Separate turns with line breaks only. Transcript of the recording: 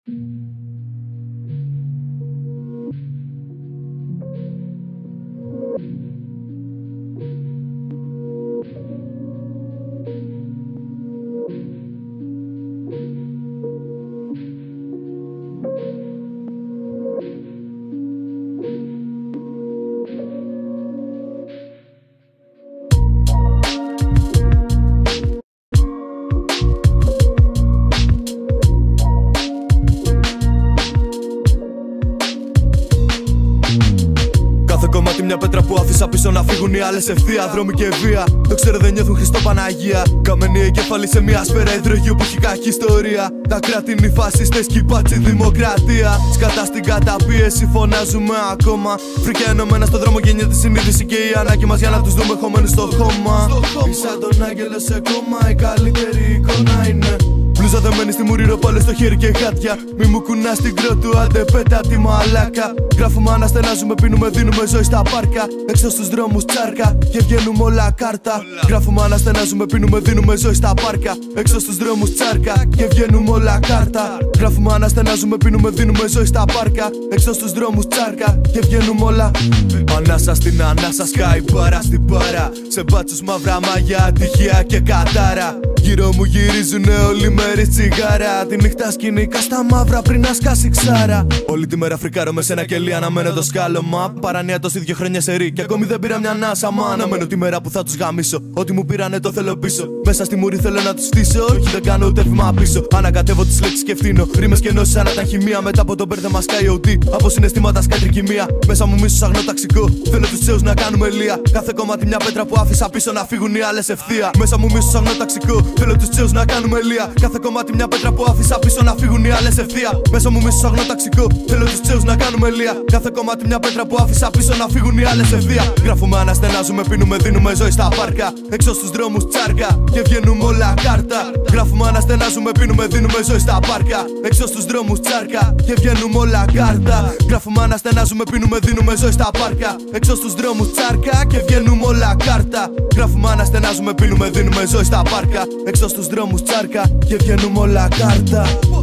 Μια πέτρα που άφησα πίσω να φύγουν οι άλλες ευθεία. Δρόμοι και βία, το ξέρω δεν νιώθουν Χριστό Παναγία. Καμένη εγκέφαλη σε μια σφαίρα υδρογείου που έχει κακή ιστορία. Τα κράτη είναι οι φασίστες κι η πάτσι δημοκρατία. Σκατά στην καταπίεση φωνάζουμε ακόμα. Φρικιά ενωμένα στον δρόμο γεννιέται η συνείδηση και η ανάγκη μας για να τους δούμε χωμένους στο χώμα. Σαν τον άγγελο σε κόμμα, η καλύτερη εικόνα είναι μπλούζα δεμένη στη μουρή, ροπάλες στο χέρι και γάτια. Μη μου κουνάς την κρότου, άντε πέτα τη μαλάκα. Γράφουμε, αναστενάζουμε, πίνουμε, δίνουμε ζωή στα πάρκα. Έξω στους δρόμους τσάρκα και βγαίνουμε όλα κάρτα. Γράφουμε, αναστενάζουμε, πίνουμε, δίνουμε ζωή στα πάρκα. Έξω στους δρόμους τσάρκα και βγαίνουμε όλα κάρτα. Γράφουμε, αναστενάζουμε, πίνουμε, δίνουμε ζωή στα πάρκα. Έξω στους δρόμους τσάρκα και βγαίνουμε όλα. Ανάσα στην ανάσα, σκάει μπάρα στην μπάρα. Σε μπάτσους μαύρα μάγια, ατυχία και κατάρα. Γύρω μου γυρίζουνε όλοι μέρες τσιγάρα. Τη νύχτα σκηνικά στα μαύρα πριν να σκάσει ξάρα. Όλη τη μέρα φρικάρω με σένα κελί, αναμένω το σκάλωμα. Παράνοια τόση 2 χρόνια σε ρί. Και ακόμη δεν πήρα μια ανάσα. Μα αναμένω τη μέρα που θα τους γαμίσω. Ό,τι μου πήρανε το θέλω πίσω. Μέσα στη μουρή θέλω να τους στήσω. Όχι, δεν κάνω ούτε βήμα πίσω. Ανακατεύω τις λέξεις και ευθύνω. Ρήμες και ενώσεις ανά τα χημεία. Μετά από τον μπέρδεμα σκάει OD. Από συναισθήματα σκάει τρικυμία. Μέσα μου μίσος αγνό ταξικό. Θέλω τους τσέους να κάνουμε λία. Κάθε κομμάτι μια πέτρα που άφησα πίσω να φύγουν οι άλλες ευθεία. Μέσα μου μίσος αγνό ταξικό. Θέλω τους τσέους να κάνουμε λία. Κάθε κομμάτι μια πέτρα που άφησα πίσω να φύγουν οι άλλες ευθεία. Μέσα μου μίσος αγνό ταξικό. Θέλω τους τσέους να κάνουμε λία. Κάθε κομμάτι μια πέτρα που άφησα πίσω να φύγουν οι άλλες ευθεία. Γράφουμε, αναστενάζουμε, πίνουμε, δίνουμε ζωή στα πάρκα. Έξω στους δρόμους τσάρκα και βγαίνουμε όλα κάρτα. Γράφουμε, αναστενάζουμε, πίνουμε, δίνουμε ζωή στα πάρκα. Έξω στους δρόμους τσάρκα και βγαίνουμε όλα κάρτα. Γράφουμε, αναστενάζουμε, πίνουμε, δίνουμε ζωή στα πάρκα. Έξω στους δρόμους τσάρκα και βγαίνουμε όλα κάρτα. Γράφουμε, αναστενάζουμε, πίνουμε, δίνουμε ζωή στα πάρκα. Έξω στους δρόμους τσάρκα και βγαίνουμε όλα κάρτα.